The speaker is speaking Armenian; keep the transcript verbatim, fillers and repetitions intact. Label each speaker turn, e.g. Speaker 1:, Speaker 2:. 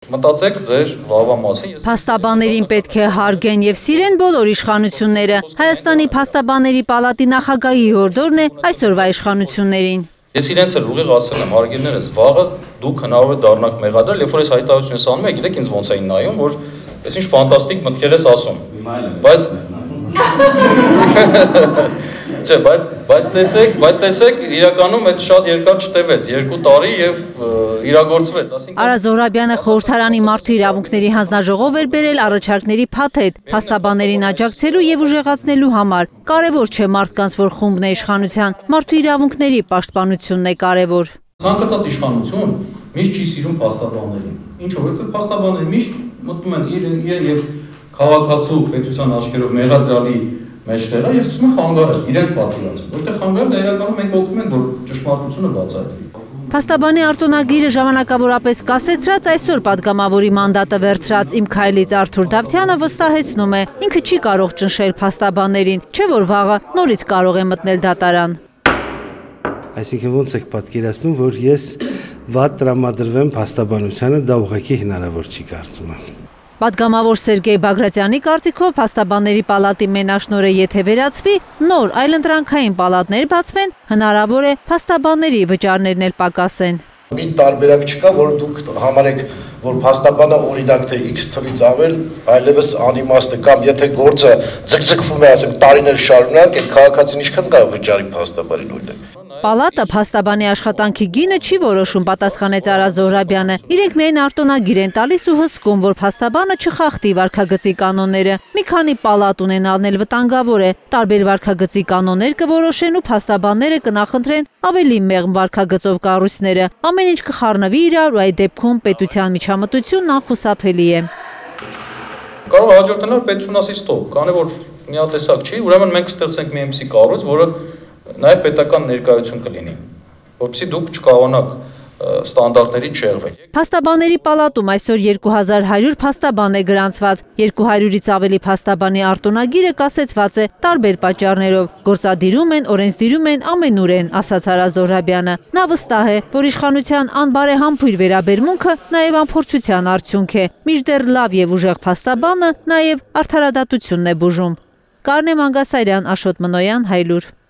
Speaker 1: Մտածեք ձեր վաղվա մասին։
Speaker 2: Փաստաբաններին պետք է հարգեն եւ սիրեն բոլոր իշխանությունները։ Հայաստանի Փաստաբանների պալատի նախագահի հորդորն է այսօրվա իշխանություններին։
Speaker 1: Ես իրենց էլ ուղիղ ասել եմ, հարգելներս, վաղը դուք հնարավոր է դառնաք մեղադրել, երբ որ ես հայտարարություն ես անում, գիտեք ինձ ոնց էին նայում, որ ես ինչ ֆանտաստիկ մտքեր ես ասում։ Բայց Չէ, բայց բայց տեսեք, բայց տեսեք, իրականում այդ շատ երկար չտևեց, երկու տարի եւ իրագործվեց, ասինքն
Speaker 2: Արա Զոհրաբյանը խորհրդարանի մարդու իրավունքների հանձնաժողով էր բերել առաջարկների փաթեթ, փաստաբաններին աջակցելու եւ ուժեղացնելու համար։ Կարևոր չէ մարդկանց, որ խումբն է իշխանության, մարդու իրավունքների պաշտպանությունն է կարևոր։
Speaker 1: Ցանկացած իշխանություն միշտ չի սիրում փաստաբաններին։ Ինչու՞, որովհետեւ փաստաբանները միշտ մտնում են իրեն եւ քաղաքացու պետության աչքերով մեղադրալի մեջտեղը եւ սկսում են խանգարել իրենց պատվիրացում։ Ոչ թե խանգարել, դա իրականում մենք օգնում ենք, որ ճշմարտությունը բացահայտվի։
Speaker 2: Փաստաբանի արտոնագիրը ժամանակավորապես կասեցրած այսօր падգամավորի մանդատը վերցրած Իմ քայլից Արթուր Դավթյանը վստահեցնում է, ինքը չի կարող ճնշել փաստաբաններին, չէ որ վաղը նորից կարող է մտնել դատարան։
Speaker 3: Այսինքն ոնց եք պատկերացնում, որ ես վատ տրամադրվեմ փաստաբանությանը, դա ուղղակի հնարավոր չի կարծում եմ։
Speaker 2: Պատգամավոր Սերգեյ Բագրատյանի կարծիքով փաստաբանների պալատի մենաշնորհը եթե վերացվի, նոր այլընտրանքային պալատներ բացվեն, հնարավոր է փաստաբանների վճարներն էլ պակասեն։
Speaker 4: Մի տարբերակ չկա, որ դուք համարեք, որ փաստաբանը օրինակ թե X թվից ավել, այլևս անիմաստ է կամ եթե գործը ձգձգվում է, ասենք տարիներ շարունակ, այդ քաղաքացին ինչքան կարող վճարի փաստաբանին օրինակ։
Speaker 2: Պալատը փաստաբանի աշխատանքի գինը չի որոշում, պատասխանեց Արա Զոհրաբյանը։ Իրենք միայն արտոնագիր են տալիս ու հսկում, որ փաստաբանը չխախտի վարքագծի կանոնները։ Մի քանի պալատ ունենալն էլ վտանգավոր է։ Տարբեր վարքագծի կանոններ կորոշեն ու փաստաբանները կնախընտրեն ավելի մեղմ վարքագծով կառույցները։ Ամեն ինչ կխառնվի իրար ու այդ դեպքում պետության միջամտությունն անխուսափելի է։
Speaker 1: Կարող է հաջորդել պետություն ասի ստոպ, քանի որ միատեսակ չի, ուրեմն մենք ստեղծենք մի այնպիսի կառույց, որը նաև պետական ներկայություն կլինի, որպեսզի դուք չկարողանաք ստանդարտների չեղվել։
Speaker 2: Փաստաբանների պալատում այսօր երկու հազար հարյուր փաստաբան է գրանցված, երկու հարյուրից ավելի փաստաբանի արտոնագիրը կասեցված է տարբեր պատճառներով, գործադիրում են, օրենսդիրում են, ամենուր են, ասաց Արա Զոհրաբյանը։ Նա վստահ է, որ իշխանության անբարեհամբույր վերաբերմունքը նաև անփորձության արդյունք է, մինչդեռ լավ եւ ուժեղ փաստաբանը նաև արդարադատությունն է բուժում։ Կարնե Մանգասարյան, Աշոտ Մնոյան, Հայլուր։